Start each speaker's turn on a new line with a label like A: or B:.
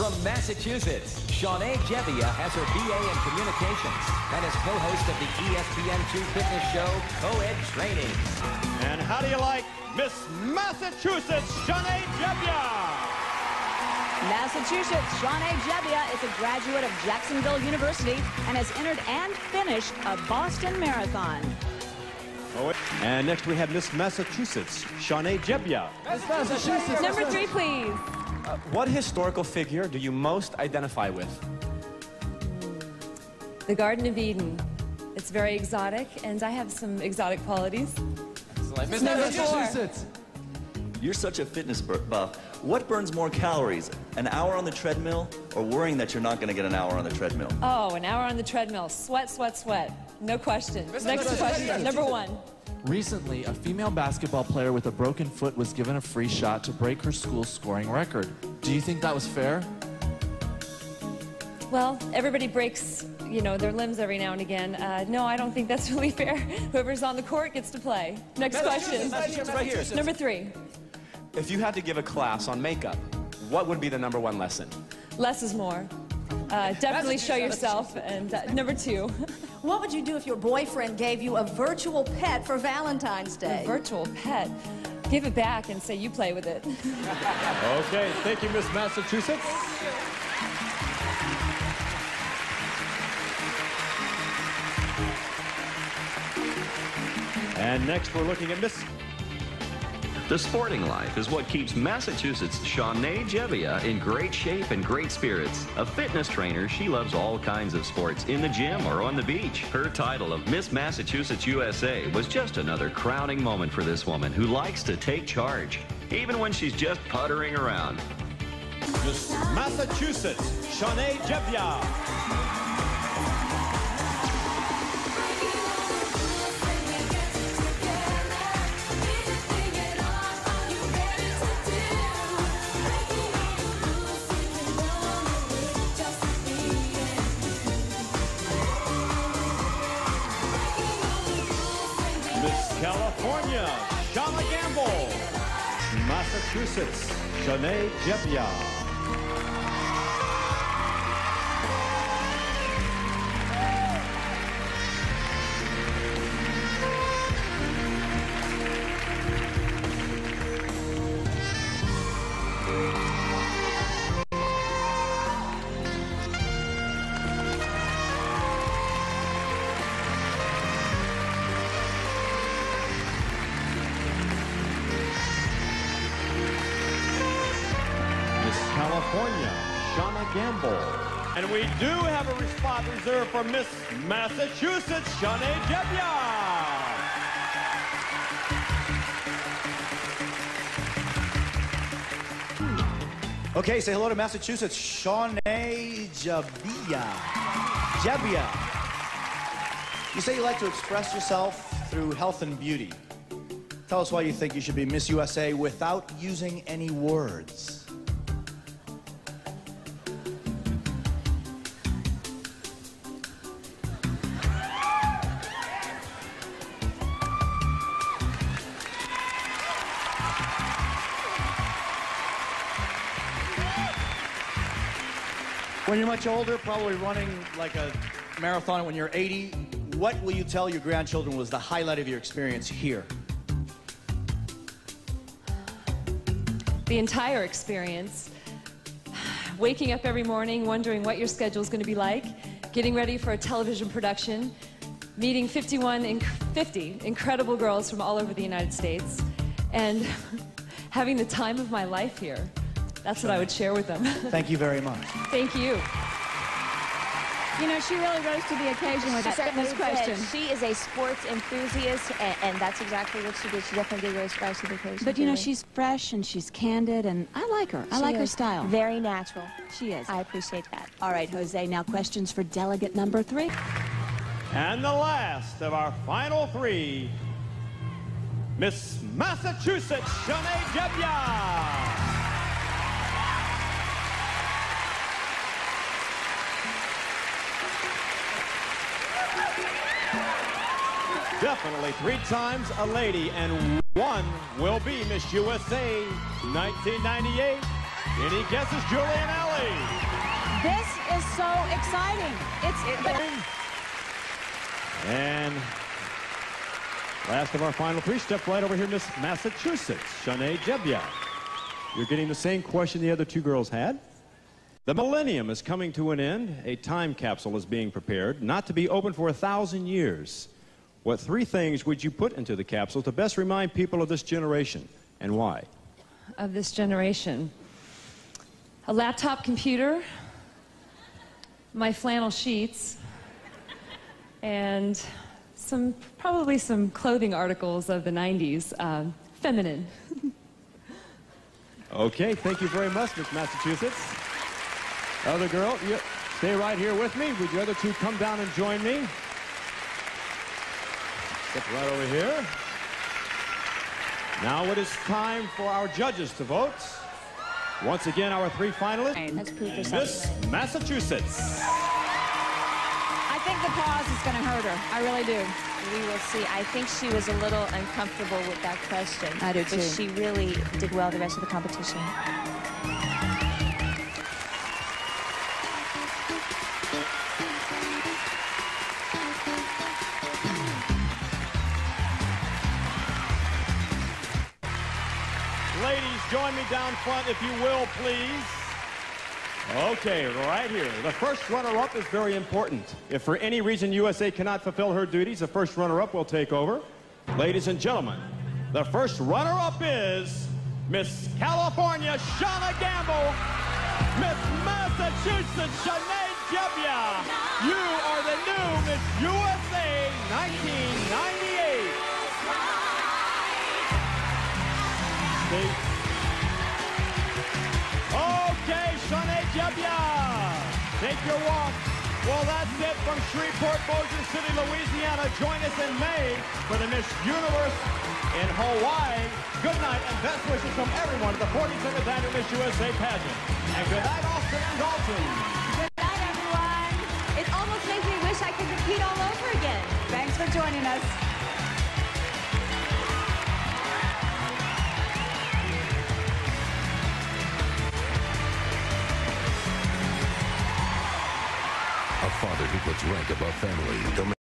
A: From Massachusetts, Shawnee Jebbia has her BA in Communications and is co-host of the ESPN2 fitness show, Co-Ed Training.
B: And how do you like Miss Massachusetts, Shawnee Jebbia?
C: Massachusetts, Shawnee Jebbia is a graduate of Jacksonville University and has entered and finished a Boston Marathon.
B: And next we have Miss Massachusetts, Shawnee Jebbia.
D: Miss Massachusetts.
C: Number 3, please.
D: What historical figure do you most identify with?
E: The Garden of Eden. It's very exotic, and I have some exotic qualities.
D: Miss
E: Number
D: Massachusetts.
F: You're such a fitness buff. What burns more calories, an hour on the treadmill or worrying that you're not going to get an hour on the treadmill?
E: Oh, an hour on the treadmill. Sweat, sweat, sweat. No question. Next question. Number 1.
G: Recently, a female basketball player with a broken foot was given a free shot to break her school's scoring record. Do you think that was fair?
E: Well, everybody breaks, their limbs every now and again. No, I don't think that's really fair. Whoever's on the court gets to play. Next question.
D: Right here.
E: Number 3.
D: If you had to give a class on makeup, what would be the #1 lesson?
E: Less is more. Definitely show yourself. And number 2.
H: What would you do if your boyfriend gave you a virtual pet for Valentine's Day?
E: A virtual pet. Give it back and say you play with it.
B: Okay, thank you, Miss Massachusetts. And next we're looking at Miss...
I: The sporting life is what keeps Massachusetts' Shawnee Jebbia in great shape and great spirits. A fitness trainer, she loves all kinds of sports in the gym or on the beach. Her title of Miss Massachusetts USA was just another crowning moment for this woman who likes to take charge, even when she's just puttering around.
B: Miss Massachusetts, Shawnee Jebbia. California, Shauna Gamble. Massachusetts, Shawnee Jebbia. California, Shauna Gamble. And we do have a spot reserved for Miss Massachusetts, Shawnee Jebbia.
J: Okay, say hello to Massachusetts, Shawnee Jebbia. Jebbia. You say you like to express yourself through health and beauty. Tell us why you think you should be Miss USA without using any words. When you're much older, probably running like a marathon when you're 80, what will you tell your grandchildren was the highlight of your experience here?
E: The entire experience. Waking up every morning, wondering what your schedule is going to be like, getting ready for a television production, meeting 50 incredible girls from all over the United States, and having the time of my life here. That's what I would share with them.
J: Thank you very much.
E: Thank you.
C: She really rose to the occasion with that fitness question.
K: She is a sports enthusiast, and that's exactly what she did. She definitely did rise to the occasion.
C: But she's fresh and she's candid, and I like her. I like her style.
K: Very natural.
C: She is.
K: I appreciate that.
C: All right, Jose, now questions for delegate number 3.
B: And the last of our final 3, Miss Massachusetts, Shawnee Jebbia. Definitely 3 times a lady, and 1 will be Miss USA 1998, Any guesses, Julie and Ellie?
C: This is so exciting.
B: And last of our final three, step right over here, Miss Massachusetts, Shanae Jebbia. You're getting the same question the other two girls had. The millennium is coming to an end. A time capsule is being prepared, not to be open for 1,000 years. What three things would you put into the capsule to best remind people of this generation, and why?
E: Of this generation. A laptop computer, my flannel sheets, and probably some clothing articles of the 90s, feminine.
B: Okay, thank you very much, Miss Massachusetts. Other girl, you stay right here with me. Would you other two come down and join me? Step right over here. Now it is time for our judges to vote. Once again, our three finalists.
K: Let's prove yourself.
B: Miss Massachusetts.
C: I think the pause is going to hurt her. I really do.
K: We will see. I think she was a little uncomfortable with that question.
C: I do, too.
K: But she really did well the rest of the competition.
B: Ladies, join me down front, if you will, please. Okay, right here. The first runner-up is very important. If for any reason USA cannot fulfill her duties, the first runner-up will take over. Ladies and gentlemen, the first runner-up is Miss California, Shauna Gamble. Miss Massachusetts, Shanae Jebbia. You are the new Miss USA 1998. Okay, Shanae Jebbia, take your walk. Well, that's it from Shreveport, Bossier City, Louisiana. Join us in May for the Miss Universe in Hawaii. Good night and best wishes from everyone at the 47th Annual Miss USA pageant. And good night, Austin and Dalton.
C: Good night, everyone.
H: It almost makes me wish I could repeat all over again.
C: Thanks for joining us.
L: A father who puts rank above family.